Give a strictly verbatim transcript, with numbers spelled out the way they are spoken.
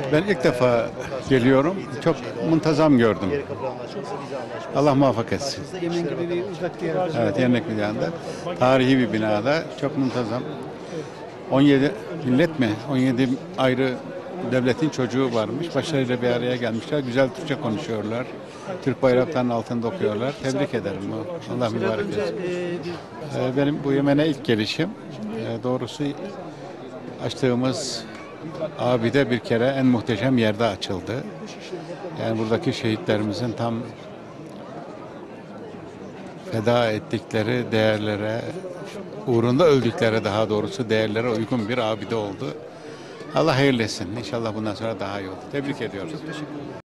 Ben ilk defa geliyorum. Çok muntazam gördüm. Allah muvaffak etsin. Yemen gibi bir uzak bir yer. Evet, Yernek Milya'nda tarihi bir binada çok muntazam. on yedi millet mi? on yedi ayrı devletin çocuğu varmış. Başlarıyla bir araya gelmişler. Güzel Türkçe konuşuyorlar. Türk bayraklarının altında okuyorlar. Tebrik ederim. Allah mübarek etsin. Ee, Benim bu Yemen'e ilk gelişim. Ee, Doğrusu açtığımız abide bir kere en muhteşem yerde açıldı. Yani buradaki şehitlerimizin tam feda ettikleri değerlere, uğrunda öldükleri daha doğrusu değerlere uygun bir abide oldu. Allah hayırlı etsin. İnşallah bundan sonra daha iyi olur. Tebrik ediyoruz.